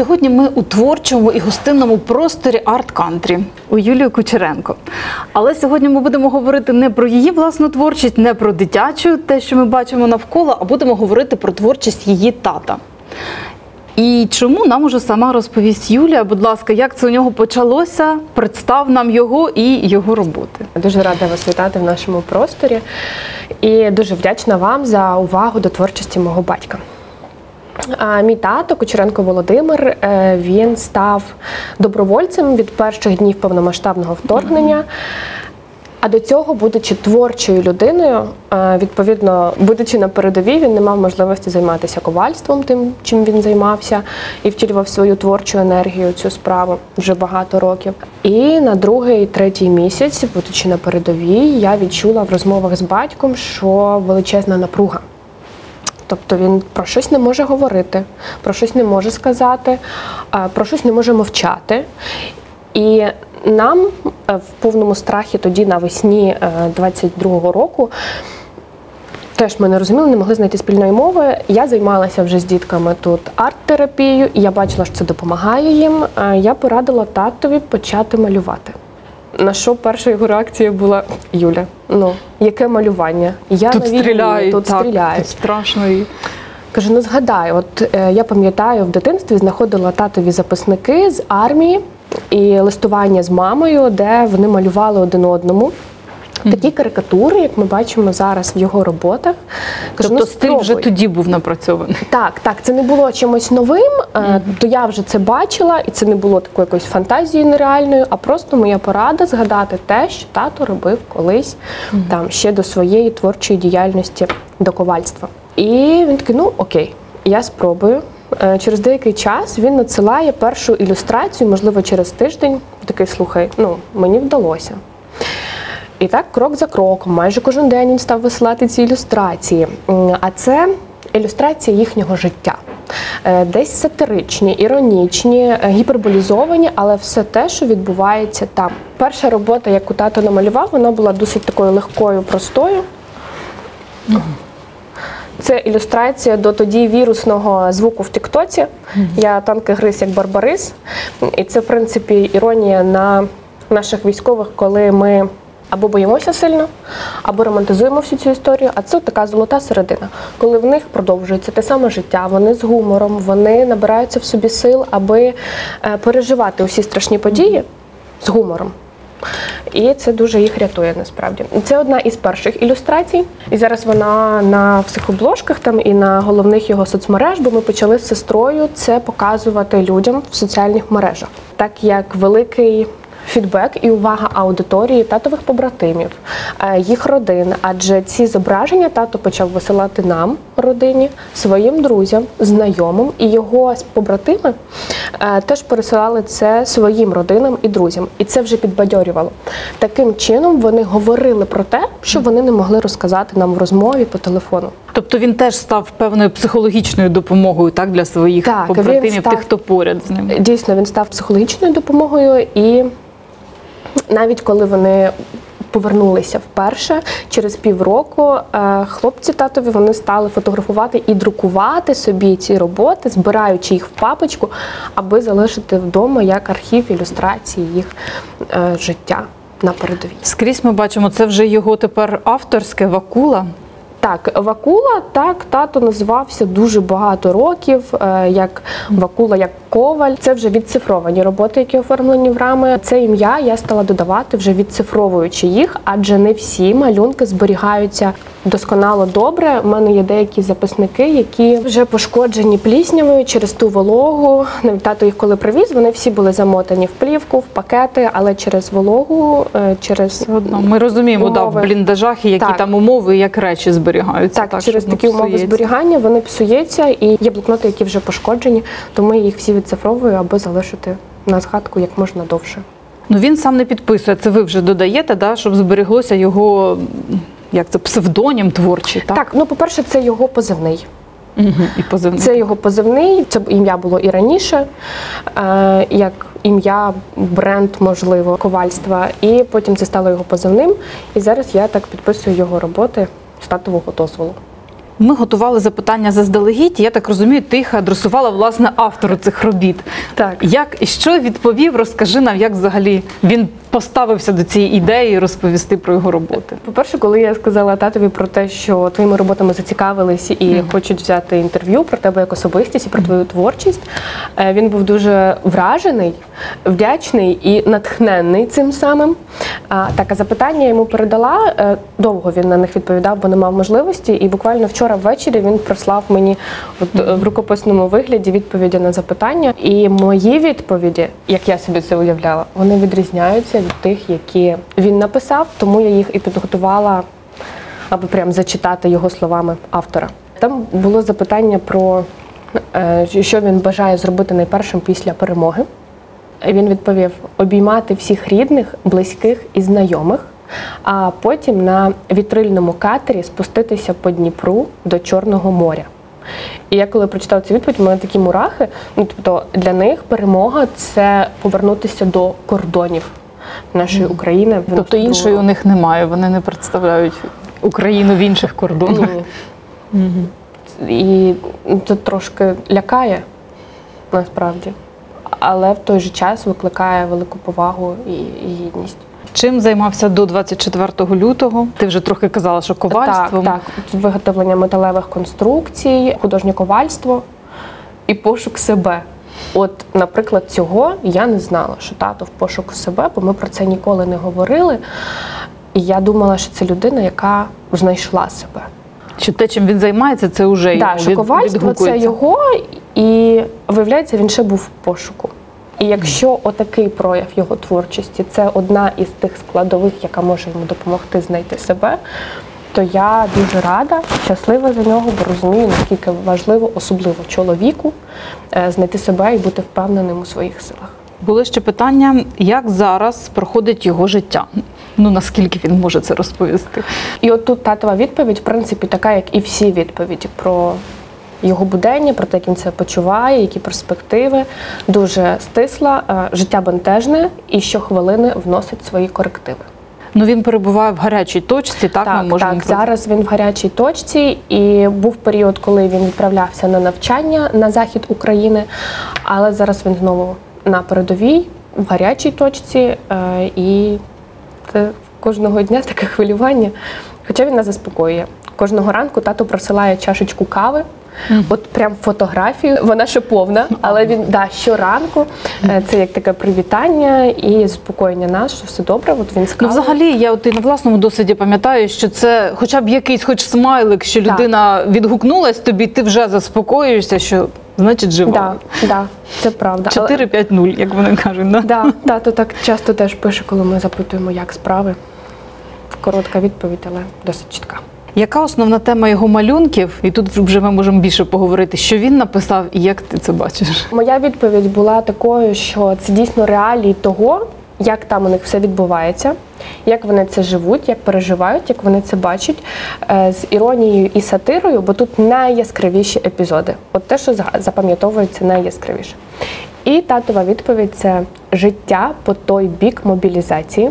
сьогодні ми у творчому і гостинному просторі арт-кантрі у Юлії Кучеренко. Але сьогодні ми будемо говорити не про її власну творчість, не про дитячу, те, що ми бачимо навколо, а будемо говорити про творчість її тата. І чому, нам уже сама розповість Юлія. Будь ласка, як це у нього почалося? Представ нам його і його роботи. Дуже рада вас вітати в нашому просторі і дуже вдячна вам за увагу до творчості мого батька. Мій тато, Кучеренко Володимир, він став добровольцем від перших днів повномасштабного вторгнення. А до цього, будучи творчою людиною, відповідно, будучи на передовій, він не мав можливості займатися ковальством, тим, чим він займався, і втілював свою творчу енергію, цю справу вже багато років. І на другий, третій місяць, будучи на передовій, я відчула в розмовах з батьком, що величезна напруга. Тобто він про щось не може говорити, про щось не може сказати, про щось не може мовчати. І нам в повному страхі тоді навесні 22-го року, теж ми не розуміли, не могли знайти спільної мови. Я займалася вже з дітками тут арт-терапією, і я бачила, що це допомагає їм. Я порадила татові почати малювати. На що перша його реакція була: Юля, ну, яке малювання? Я тут стріляють, тут стріляють. Тут страшно. Кажу, ну згадай, от я пам'ятаю, в дитинстві знаходила татові записники з армії і листування з мамою, де вони малювали один одному. Такі карикатури, як ми бачимо зараз в його роботах. Кажу, тобто стиль вже тоді був напрацьований? Так, це не було чимось новим, то я вже це бачила, і це не було такою якоюсь фантазією нереальною, а просто моя порада згадати те, що тато робив колись, там, ще до своєї творчої діяльності, до ковальства. І він такий, ну окей, я спробую. Через деякий час він надсилає першу ілюстрацію, можливо, через тиждень. Такий, слухай, ну, мені вдалося. І так, крок за кроком, майже кожен день він став висилати ці ілюстрації. А це ілюстрації їхнього життя. Десь сатиричні, іронічні, гіперболізовані, але все те, що відбувається там. Перша робота, яку тато намалював, вона була досить такою легкою, простою. Це ілюстрація до тоді вірусного звуку в тіктоці. Я танки гриз як барбарис. І це, в принципі, іронія на наших військових, коли ми або боїмося сильно, або романтизуємо всю цю історію, а це така золота середина, коли в них продовжується те саме життя, вони з гумором, вони набираються в собі сил, аби переживати усі страшні події з гумором. І це дуже їх рятує, насправді. Це одна із перших ілюстрацій. І зараз вона на всіх обложках там і на головних його соцмереж, бо ми почали з сестрою це показувати людям в соціальних мережах. Так як великий фідбек і увага аудиторії татових побратимів, їх родин. Адже ці зображення тато почав висилати нам, родині, своїм друзям, знайомим, і його побратими теж пересилали це своїм родинам і друзям. І це вже підбадьорювало. Таким чином вони говорили про те, що вони не могли розказати нам в розмові по телефону. Тобто він теж став певною психологічною допомогою, так, для своїх побратимів, тих, хто поряд з ним? Дійсно, він став психологічною допомогою, і навіть коли вони повернулися вперше, через півроку хлопці татові, вони стали фотографувати і друкувати собі ці роботи, збираючи їх в папочку, аби залишити вдома як архів ілюстрації їх життя на передовій. Скрізь ми бачимо, це вже його тепер авторське «Вакула». Так, Вакула, так, тато називався дуже багато років, як Вакула, як Коваль. Це вже відцифровані роботи, які оформлені в рами. Це ім'я я стала додавати, вже відцифровуючи їх, адже не всі малюнки зберігаються досконало добре. У мене є деякі записники, які вже пошкоджені пліснявою через ту вологу. Навіть тато їх коли привіз, вони всі були замотані в плівку, в пакети, але через вологу, через ми розуміємо, в бліндажах, які там умови, як речі зберігаються. Так, через такі умови зберігання вони псуються, і є блокноти, які вже пошкоджені, тому я їх всі відцифровую, аби залишити на згадку як можна довше. Ну він сам не підписує, це ви вже додаєте, да, щоб збереглося його, як це, псевдонім творчий, так? Так, ну по-перше, це його позивний. І позивний. Це його позивний, це ім'я було і раніше, як ім'я, бренд, можливо, ковальства, і потім це стало його позивним, і зараз я так підписую його роботи з татового дозволу. Ми готували запитання заздалегідь, і я так розумію, ти їх адресувала, власне, автору цих робіт. Так. Як і що відповів? Розкажи нам, як взагалі він поставився до цієї ідеї розповісти про його роботи. По-перше, коли я сказала татові про те, що твоїми роботами зацікавились і хочуть взяти інтерв'ю про тебе як особистість і про твою творчість, він був дуже вражений, вдячний і натхненний цим самим. Так, а запитання я йому передала, довго він на них відповідав, бо не мав можливості, і буквально вчора ввечері він прислав мені в рукописному вигляді відповіді на запитання. І мої відповіді, як я собі це уявляла, вони відрізняються від тих, які він написав, тому я їх і підготувала, аби прям зачитати його словами автора. Там було запитання про, що він бажає зробити найпершим після перемоги. Він відповів: обіймати всіх рідних, близьких і знайомих, а потім на вітрильному катері спуститися по Дніпру до Чорного моря. І я коли прочитала цю відповідь, у мене такі мурахи. Тобто для них перемога – це повернутися до кордонів нашої України. Тобто іншої у них немає, вони не представляють Україну в інших кордонах. Ні. І це трошки лякає, насправді. Але в той же час викликає велику повагу і гідність. Чим займався до 24 лютого? Ти вже трохи казала, що ковальством. Так. Виготовлення металевих конструкцій, художнє ковальство і пошук себе. От, наприклад, цього я не знала, що тато в пошуку себе, бо ми про це ніколи не говорили. І я думала, що це людина, яка знайшла себе. Що те, чим він займається, це вже його що ковальство – це його, і, виявляється, він ще був в пошуку. І якщо отакий прояв його творчості – це одна із тих складових, яка може йому допомогти знайти себе, то я дуже рада, щаслива за нього, бо розумію, наскільки важливо, особливо чоловіку, знайти себе і бути впевненим у своїх силах. Були ще питання, як зараз проходить його життя? Наскільки він може це розповісти? І от тут татова відповідь, в принципі, така, як і всі відповіді про його будення, про те, як він себе почуває, які перспективи. Дуже стисла, життя бентежне і щохвилини вносить свої корективи. Він перебуває в гарячій точці, так? Ми можемо зараз він в гарячій точці, і був період, коли він відправлявся на навчання на захід України, але зараз він знову на передовій, в гарячій точці, і це кожного дня таке хвилювання. Хоча він нас заспокоює. Кожного ранку тато присилає чашечку кави, от прям фотографію, вона ще повна, але він, щоранку, це як таке привітання і заспокоєння нас, що все добре, от він з кавою. Взагалі, я на власному досвіді пам'ятаю, що це хоча б якийсь смайлик, що людина відгукнулась тобі, ти вже заспокоюєшся, що значить жива. Так, це правда. 4-5-0, як вони кажуть. Так, тато так часто теж пише, коли ми запитуємо, як справи. Коротка відповідь, але досить чітка. Яка основна тема його малюнків? І тут вже ми можемо більше поговорити, що він написав і як ти це бачиш? Моя відповідь була такою, що це дійсно реалії того, як там у них все відбувається, як вони це живуть, як переживають, як вони це бачать, з іронією і сатирою, бо тут найяскравіші епізоди. От те, що запам'ятовується найяскравіше. І татова відповідь – це життя по той бік мобілізації.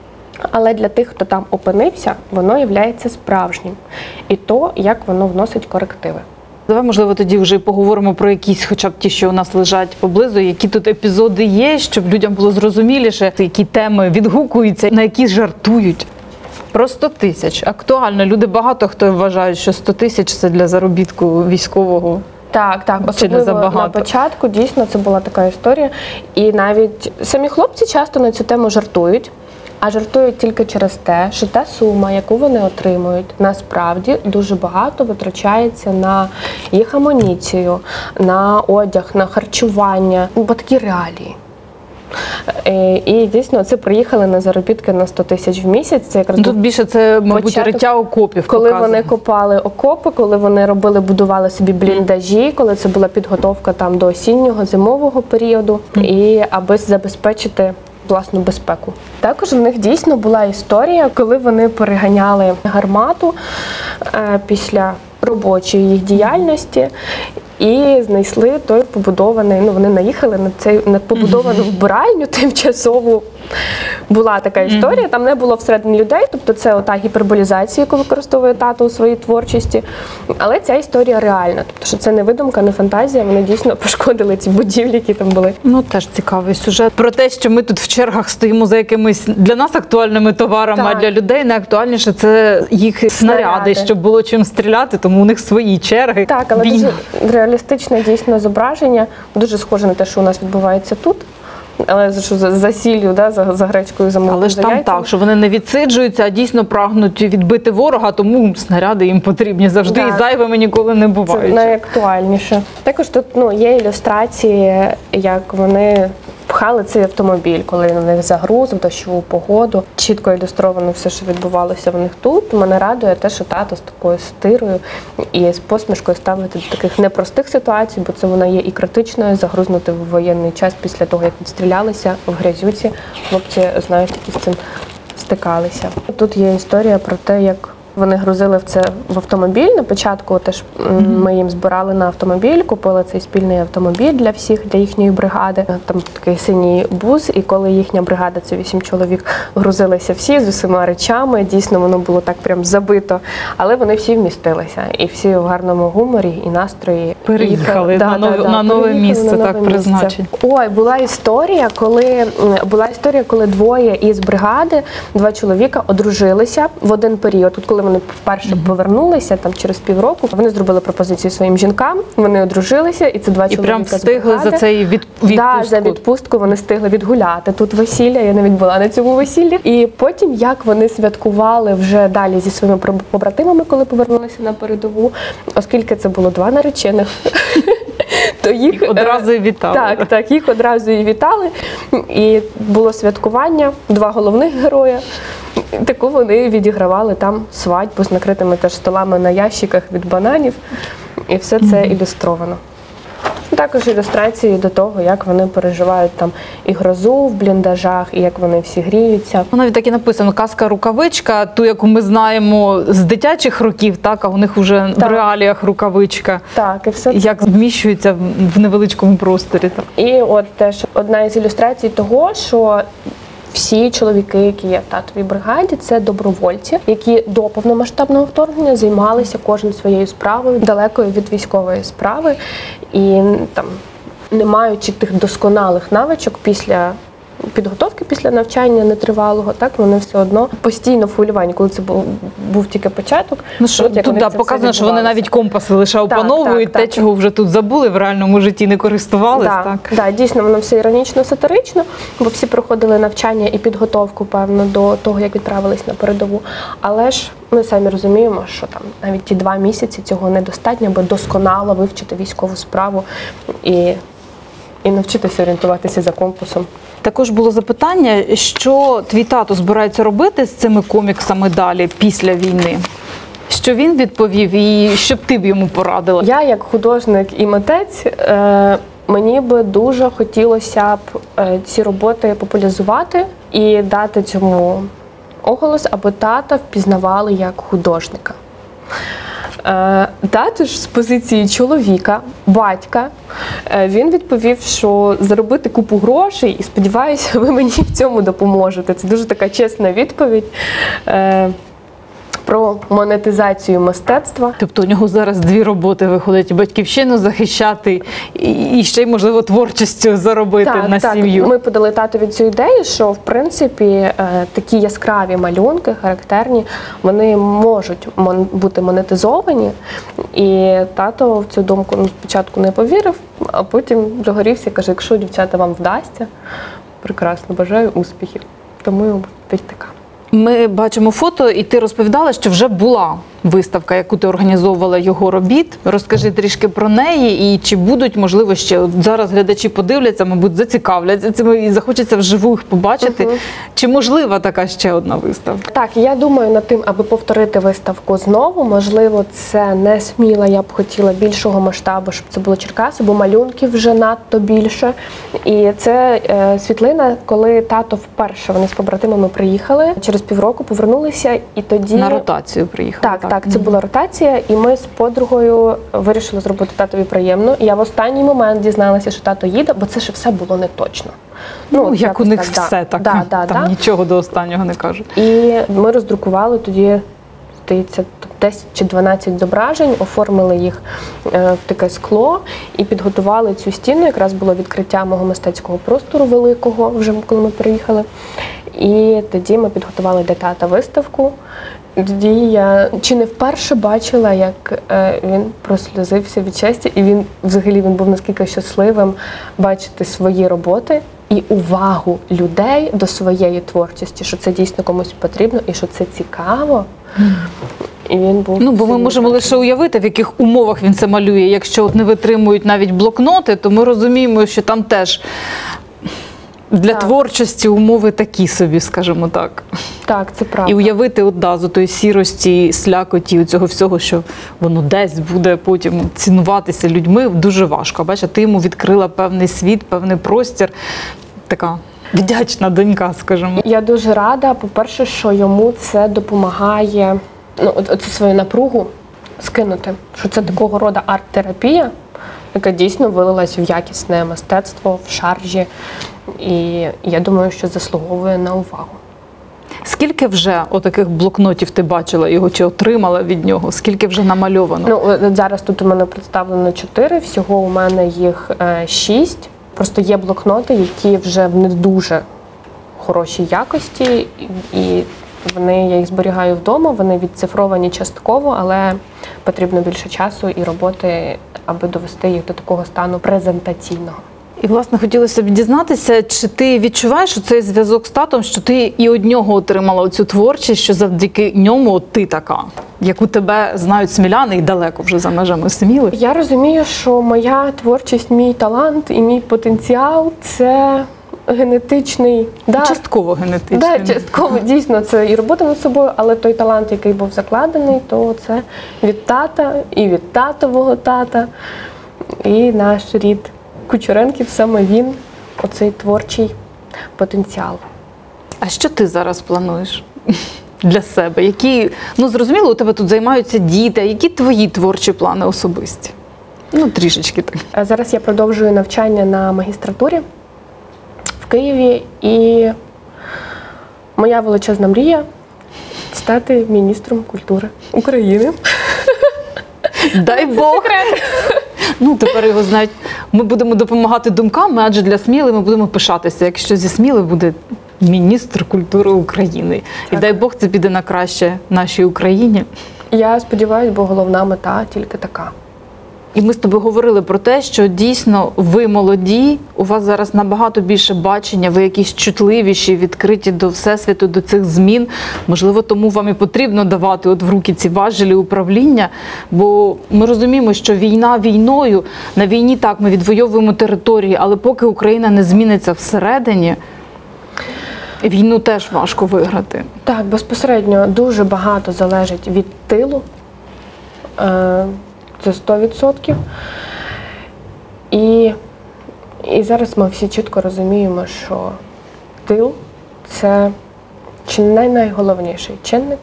Але для тих, хто там опинився, воно є справжнім. І то, як воно вносить корективи. Давай, можливо, тоді вже поговоримо про якісь, хоча б ті, що у нас лежать поблизу, які тут епізоди є, щоб людям було зрозуміліше, які теми відгукуються, на які жартують. Про 100 тисяч. Актуально. Люди багато хто вважають, що 100 тисяч – це для заробітку військового. Так, особливо на початку, дійсно, це була така історія. І навіть самі хлопці часто на цю тему жартують. А жартують тільки через те, що та сума, яку вони отримують, насправді дуже багато витрачається на їх амуніцію, на одяг, на харчування, бо такі реалії. І дійсно, це приїхали на заробітки на 100 тисяч в місяць. Це якраз тут більше це, мабуть, риття окопів. Коли вони копали окопи, коли вони будували собі бліндажі, коли це була підготовка там до осіннього, зимового періоду, і аби забезпечити власну безпеку. Також в них дійсно була історія, коли вони переганяли гармату після робочої їх діяльності і знайшли той побудований, вони наїхали на побудовану вбиральню тимчасову Була така історія, там не було всередині людей, тобто це ота гіперболізація, яку використовує тато у своїй творчості. Але ця історія реальна, тобто що це не видумка, не фантазія, вони дійсно пошкодили ці будівлі, які там були. Ну, теж цікавий сюжет. Про те, що ми тут в чергах стоїмо за якимись для нас актуальними товарами, Так. а для людей найактуальніше це їх снаряди, щоб було чим стріляти, тому у них свої черги. Так, але Війна. дуже реалістичне дійсно зображення, дуже схоже на те, що у нас відбувається тут. Але що за сіллю, да, за гречкою, за морквою, Але ж за там яйцями. так, що вони не відсиджуються, а дійсно прагнуть відбити ворога, тому снаряди їм потрібні завжди, Так. і зайвими ніколи не Це бувають. найактуальніше. Також тут є ілюстрації, як вони пхали цей автомобіль, коли на них загруз, в дощову погоду. Чітко ілюстровано все, що відбувалося в них тут. Мене радує те, що тато з такою стирою і з посмішкою ставити до таких непростих ситуацій, бо це вона є і критичною, загрузнути в воєнний час після того, як відстрілялися в грязюці. Хлопці знають, які з цим стикалися. Тут є історія про те, як вони грузили в автомобіль. На початку теж ми їм збирали на автомобіль, купили цей спільний автомобіль для всіх, для їхньої бригади. Там такий синій бус, і коли їхня бригада, це 8 чоловік, грузилися всі з усіма речами, дійсно воно було так прям забито, але вони всі вмістилися. І всі в гарному гуморі і настрої. Переїхали на нове переїхали місце, на нове так, місце. призначень. Ой, була історія, коли двоє із бригади, 2 чоловіка одружилися в один період. Тут, коли вони вперше повернулися, там через півроку, вони зробили пропозицію своїм жінкам, вони одружилися, і це 2 І чоловіка прям з встигли бригади. за цей відпустку. Да, за відпустку вони встигли відгуляти. Тут весілля, я навіть була на цьому весіллі. І потім, як вони святкували вже далі зі своїми побратимами, коли повернулися на передову, оскільки це було 2 наречених, то їх одразу і вітали. Так, їх одразу і вітали. І було святкування, 2 головних героя. Таку вони відігравали там свадьбу з накритими теж столами на ящиках від бананів. І все це ілюстровано. Також ілюстрації до того, як вони переживають там і грозу в бліндажах, і як вони всі гріються. Навіть так і написано «Казка-рукавичка», ту, яку ми знаємо з дитячих років, так, а у них вже в реаліях рукавичка. Так, і все це. Як вміщується в невеличкому просторі. Так. І от теж одна із ілюстрацій того, що всі чоловіки, які є в татовій бригаді, це добровольці, які до повномасштабного вторгнення займалися кожен своєю справою, далекою від військової справи. І там, не маючи тих досконалих навичок після підготовки, після навчання нетривалого, так, вони все одно постійно в хвилюванні, коли це був тільки початок. Ну, що, тут показано, що вони навіть компаси лише опановують, те, чого вже тут забули, в реальному житті не користувались. Так, дійсно, воно все іронічно-сатирично, бо всі проходили навчання і підготовку, певно, до того, як відправились на передову. Але ж ми самі розуміємо, що там навіть ті 2 місяці цього недостатньо, аби досконало вивчити військову справу і навчитися орієнтуватися за компасом. Також було запитання, що твій тато збирається робити з цими коміксами далі, після війни? Що він відповів і що б ти б йому порадила? Я, як художник і митець, мені би дуже хотілося б ці роботи популяризувати і дати цьому оголос, аби тата впізнавали як художника. Тато ж з позиції чоловіка, батька, він відповів, що заробити купу грошей, і сподіваюся, ви мені в цьому допоможете. Це дуже така чесна відповідь про монетизацію мистецтва. Тобто у нього зараз 2 роботи виходить: батьківщину захищати і ще й, можливо, творчістю заробити на сім'ю. Ми подали татові цю ідею, що, в принципі, такі яскраві малюнки, характерні, вони можуть бути монетизовані. І тато в цю думку спочатку не повірив, а потім загорівся і каже, якщо, дівчата, вам вдасться, прекрасно, бажаю успіхів. Тому відповідь така. Ми бачимо фото, і ти розповідала, що вже була виставка, яку ти організовувала його робіт. Розкажи трішки про неї, і чи будуть, можливо, ще зараз глядачі подивляться, мабуть, зацікавляться цим і захочеться вживу їх побачити. Чи можлива така ще одна виставка? Так, я думаю над тим, аби повторити виставку знову. Можливо, це не сміло, я б хотіла більшого масштабу, щоб це було Черкаси, бо малюнків вже надто більше. І це світлина, коли тато вперше, вони з побратимами приїхали, через півроку повернулися, і тоді... На ротацію приїхали. Так, це була ротація, і ми з подругою вирішили зробити татові приємно. І я в останній момент дізналася, що тато їде, бо це ж все було не точно. Ну, як у них так, все так, там нічого до останнього не кажуть. І ми роздрукували тоді, здається, 10 чи 12 зображень, оформили їх в таке скло і підготували цю стіну. Якраз було відкриття мого мистецького простору великого, вже коли ми приїхали. І тоді ми підготували для тата виставку. Тоді я чи не вперше бачила, як він просльозився від щастя, і він взагалі він був наскільки щасливим бачити свої роботи і увагу людей до своєї творчості, що це дійсно комусь потрібно і що це цікаво. І він був бо ми можемо лише уявити, в яких умовах він це малює. Якщо от не витримують навіть блокноти, то ми розуміємо, що там теж для творчості умови такі собі, скажімо так. Так, це правда. І уявити з тої сірості, слякоті, цього всього, що воно десь буде потім цінуватися людьми, дуже важко. Бачиш, ти йому відкрила певний світ, певний простір. Така вдячна донька, скажімо. Я дуже рада, по-перше, що йому це допомагає, оцю свою напругу скинути. Що це такого роду арт-терапія, яка дійсно вилилась в якісне мистецтво, в шаржі. І я думаю, що заслуговує на увагу. Скільки вже отаких блокнотів ти бачила його, чи отримала від нього? Скільки вже намальовано? Зараз тут у мене представлено 4, всього у мене їх 6. Просто є блокноти, які вже в не дуже хорошій якості, і я їх зберігаю вдома, вони відцифровані частково, але потрібно більше часу і роботи, аби довести їх до такого стану презентаційного. І, власне, хотілося б дізнатися, чи ти відчуваєш цей зв'язок з татом, що ти і од нього отримала цю творчість, що завдяки ньому ти така, яку тебе знають сміляни і далеко вже за межами Сміли? Я розумію, що моя творчість, мій талант і мій потенціал – це генетичний дар. Частково генетичний. Так, частково, дійсно, це і робота над собою, але той талант, який був закладений, то це від тата і від татового тата, і наш рід Кучеренків, саме він, оцей творчий потенціал. А що ти зараз плануєш для себе? Зрозуміло, у тебе тут займаються діти, а які твої творчі плани особисті? Трішечки так. Зараз я продовжую навчання на магістратурі в Києві, і моя величезна мрія – стати міністром культури України. Дай Бог! Тепер його знають. Ми будемо допомагати думками, адже для Сміли ми будемо пишатися, якщо зі Сміли буде міністр культури України. Так. І дай Бог це піде на краще нашій Україні. Я сподіваюся, бо головна мета тільки така. І ми з тобою говорили про те, що дійсно ви молоді, у вас зараз набагато більше бачення, ви якісь чутливіші, відкриті до Всесвіту, до цих змін. Можливо, тому вам і потрібно давати в руки ці важелі управління, бо ми розуміємо, що війна війною, на війні так, ми відвоюємо території, але поки Україна не зміниться всередині, війну теж важко виграти. Так, безпосередньо дуже багато залежить від тилу. Це 100%. І зараз ми всі чітко розуміємо, що тил – це чи не найголовніший чинник,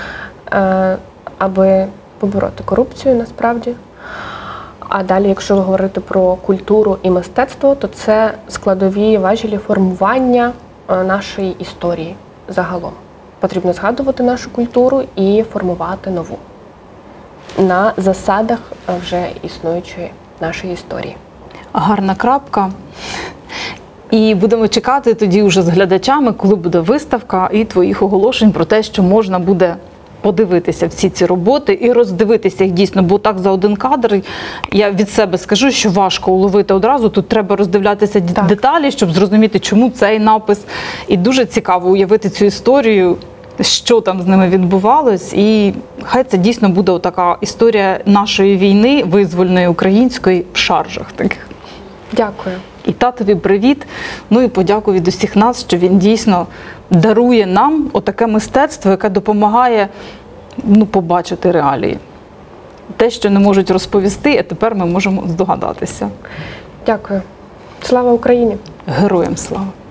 аби побороти корупцію насправді. А далі, якщо говорити про культуру і мистецтво, то це складові важелі формування нашої історії загалом. Потрібно згадувати нашу культуру і формувати нову на засадах вже існуючої нашої історії. Гарна крапка. І будемо чекати тоді вже з глядачами, коли буде виставка і твоїх оголошень про те, що можна буде подивитися всі ці роботи і роздивитися їх дійсно, бо так за один кадр, я від себе скажу, що важко уловити одразу, тут треба роздивлятися деталі, щоб зрозуміти, чому цей напис. І дуже цікаво уявити цю історію, що там з ними відбувалось, і хай це дійсно буде така історія нашої війни, визвольної української, в шаржах таких. Дякую. І татові привіт, і подяку від усіх нас, що він дійсно дарує нам отаке мистецтво, яке допомагає побачити реалії. Те, що не можуть розповісти, а тепер ми можемо здогадатися. Дякую. Слава Україні! Героям слава!